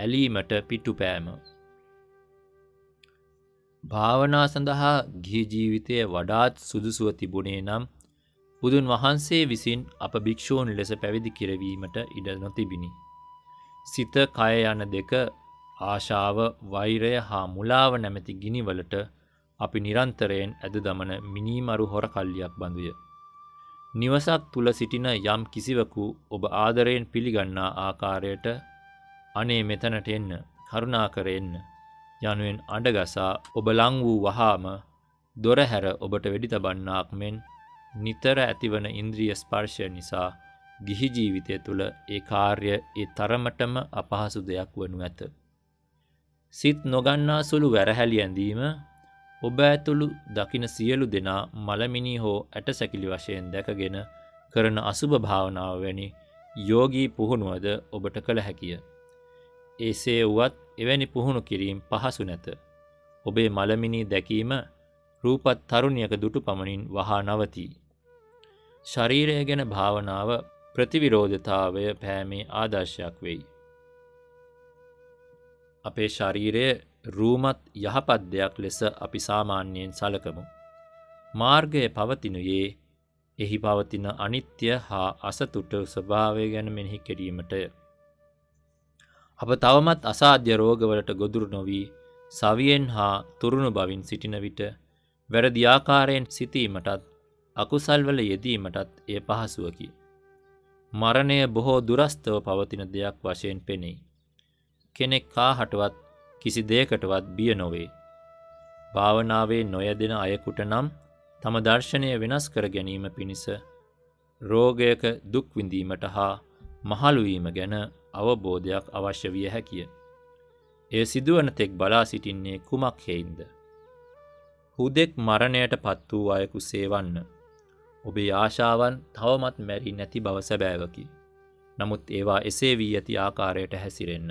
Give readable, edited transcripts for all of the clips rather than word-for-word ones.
ඇලීමට පිටුපෑම. භාවනා සඳහා ගිහි ජීවිතය වඩාත් සුදුසුව තිබුණේ නම් බුදුන් වහන්සේ විසින් අප භික්ෂූන් ලෙස පැවිදි කිරවීමට ඉඩ නොතිබිණි. සිත කය යන දෙක ආශාව වෛරය හා මුලාව නැමැති ගිනිවලට අපි නිරන්තරයෙන් ඇද දමන මිනීමරු හොර කල්ලියක් බඳුය. නිවසක් තුල සිටින යම් කිසිවකු ඔබ ආදරයෙන් පිළිගන්නා ආකාරයට අනේ මෙතනට එන්න කරුණාකර එන්න යනුවෙන් අඬගසා ඔබ ලං වූ වහාම දොර හැර ඔබට වෙඩි තබන්නාක් මෙන් නිතර ඇතිවන ඉන්ද්‍රිය ස්පර්ශය නිසා ගිහි ජීවිතය තුළ ඒ කාර්ය ඒ තරමටම අපහසු දෙයක් වනු ඇත. සිත් නොගන්නා සුළු වැරහැලි ඇඳීම ඔබ ඇතුළු දකින සියලු දෙනා මලමිනී හෝ ඇටසැකිලි වශයෙන් දැකගෙන කරන අසුභ භාවනාව වැනි යෝගී පුහුණුවද ඔබට කළ හැකිය. එසේ වුවත් එවැනි පුහුණු කිරීම පහසු නැත. ඔබේ මලමිනී දැකීම රූපත් තරුණියක දුටු පමණින් වහා නවතී. ශරීරය ගැන භාවනාව ප්‍රතිවිරෝධතාවය පෑමේ ආදර්ශයක් වෙයි. අපේ ශරීරය රූමත් යහපත් දෙයක් ලෙස අපි සාමාන්‍යයෙන් සලකමු. මාර්ගය පවතිනුයේ එහි පවතින අනිත්‍ය හා අසතුට ස්වභාවය ගැන මෙනෙහි කිරීමටය. අප තවමත් අසාධ්‍ය රෝගවලට ගොදුරු නොවී සවියෙන් හා තුරුණු බවින් සිටින විට වැරදි ආකාරයෙන් සිතීමටත් අකුසල්වල යෙදීමටත් එය පහසුවකි. මරණය බොහෝ දුරස්තව පවතින දෙයක් වශයෙන් පෙනෙයි. කෙනෙක් කාහටවත් කිසි දෙයකටවත් බිය නොවේ. භාවනාවේ නොයදෙන අයෙකුට නම් තම දර්ශනය වෙනස් කර ගැනීම පිණිස රෝගයක දුක් විඳීමට හා මහලුවීම ගැන අවබෝධයක් අවශ්‍ය විය හැකිය. එය සිදුවන තෙක් බලා සිටින්නේ කුමක් හේයින්ද? හුදෙක් මරණයට පත් වූ අයෙකු සේවන්න. ඔබේ ආශාවන් තවමත් මැරී නැති බව සැබෑවකි. නමුත් ඒවා එසේ වී ඇති ආකාරයට හැසිරෙන්න.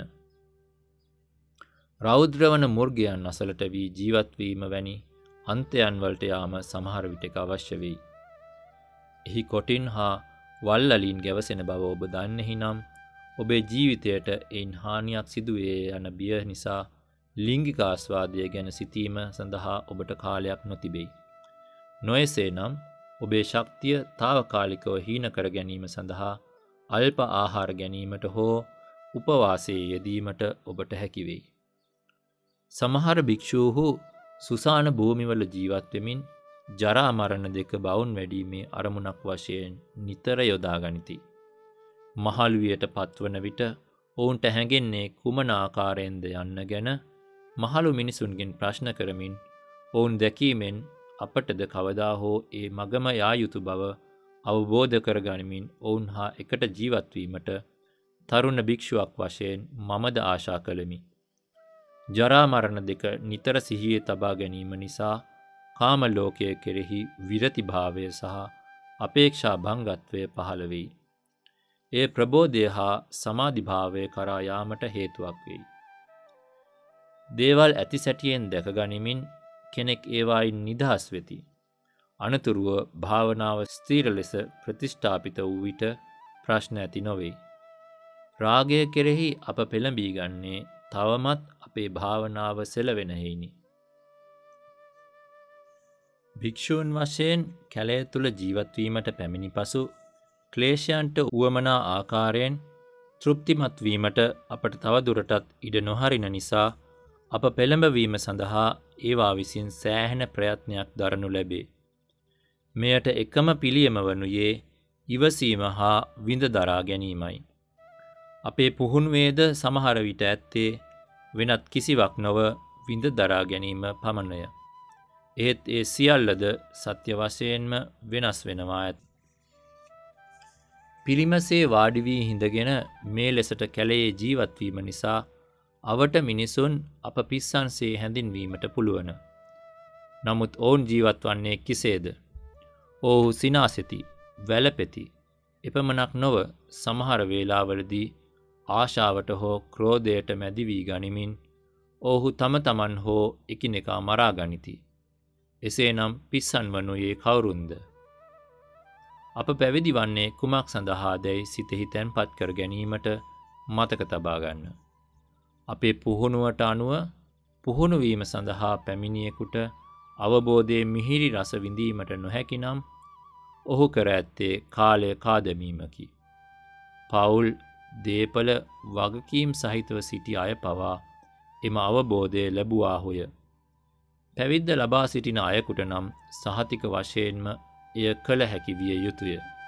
රෞද්‍රවන මුර්ගයන් අසලට වී ජීවත්වීම වැනි අන්තයන් වලට යාම සමහර විටක අවශ්‍ය වෙයි. එහි කොටින් හා වල්ලලින් ගැවසෙන බව ඔබ දන්නෙහි නම් ඔබේ ජීවිතයට එයින් හානියක් සිදුවේ යන බිය නිසා ලිංගික ආස්වාදය ගැන සිතීම සඳහා ඔබට කාලයක් නොතිබෙයි. නොයසේ නම් ඔබේ ශක්තිය తాවකාලිකව හීන කර ගැනීම සඳහා අල්ප ආහාර ගැනීමට හෝ උපවාසයේ යෙදීමට ඔබට හැකි වෙයි. සමහර භික්ෂූහු සුසාන භූමිවල ජීවත් වෙමින් ජරා මරණ දෙක බවුන් වැඩීමේ අරමුණක් වශයෙන් නිතර යොදා ගනිති. මහලුවියට පත්වන විට ඔවුන්ට හැඟෙන්නේ කුමන ආකාරයෙන්ද යන්න ගැන මහලු මිනිසුන්ගෙන් ප්‍රශ්න කරමින් ඔවුන් දැකීමෙන් අපටද කවදා හෝ ඒ මගම යා යුතු බව අවබෝධ කරගනිමින් ඔවුන් හා එකට ජීවත්වීමට තරුණ භික්ෂුවක් වශයෙන් මමද ආශා කළෙමි. ජරා මරණ දෙක නිතර සිහියේ තබා ගැනීම නිසා කාම ලෝකයේ කෙරෙහි විරතිභාවය සහ අපේක්ෂා භංගත්වය පහළ වෙයි. ඒ ප්‍රබෝධය හා සමාධිභාවය කරා යාමට හේතුවක් වෙයි. දේවල් ඇති සැටියෙන් දැක ගනිමින් කෙනෙක් ඒවායින් නිදහස් වෙති. අනතුරුව භාවනාව ස්ථීර ලෙස ප්‍රතිෂ්ඨාපිත වූ විට ප්‍රශ්න ඇති නොවේ. රාගය කෙරෙහි අප පෙළඹී ගන්නේ තවමත් අපේ භාවනාව සෙලවෙන හේයිනි. භික්ෂූන් වශයෙන් කැලය තුල ජීවත්වීමට පැමිණි පසු ක්ලේශයන්ට උවමනා ආකාරයෙන් තෘප්තිමත් වීමට අපට තවදුරටත් ඉඩ නොහරින නිසා අප පෙළඹවීම සඳහා ඒවා විසින් සෑහෙන ප්‍රයත්නයක් දරනු ලැබේ. මෙයට එකම පිළියම වනුයේ ඉවසීම හා විඳ දරා ගැනීමයි. අපේ පුහුණුවේද සමහර විට ඇත්තේ වෙනත් කිසිවක් නොව විඳ දරා ගැනීම පමණය. ඒත් ඒ සියල්ලද සත්‍ය වශයෙන්ම වෙනස් වෙනවා ඇත. පිළිමසේ වාඩි වී හිඳගෙන මේ ලෙසට කැලයේ ජීවත්වීම නිසා අවට මිනිසුන් අප පිස්සන්සේ හැඳින්වීමට පුළුවන. නමුත් ඔවුන් ජීවත් වන්නේ කෙසේද? ඔවුහු සිනාසෙති, වැළපෙති. එපමණක් නොව සමහර වේලාවලදී ආශාවට හෝ ක්‍රෝධයට මැදි වී ගනිමින් ඔවුහු තම තමන් හෝ එකිනෙකා මරා ගනිති. එසේනම් පිස්සන් වනුයේ කවුරුන්ද? අප පැවිදි වන්නේ කුමක් සඳහාදැයි සිතෙහි තැන්පත් කර ගැනීමට මතක තබා ගන්න. අපේ පුහුණුවට අනුව පුහුණුවීම සඳහා පැමිණියෙකුට අවබෝධයේ මිහිරි රස විඳීමට නොහැකි නම් ඔහු කර ඇත්තේ කාලය කාදමීමකි. පවුල් දේපල වගකීම් සහිතව සිටි අය පවා එම අවබෝධය ලැබුවාහුය. පැවිද්ද ලබා සිටින අයකුට නම් සහතික වශයෙන්ම එය කළ හැකි විය යුතුය.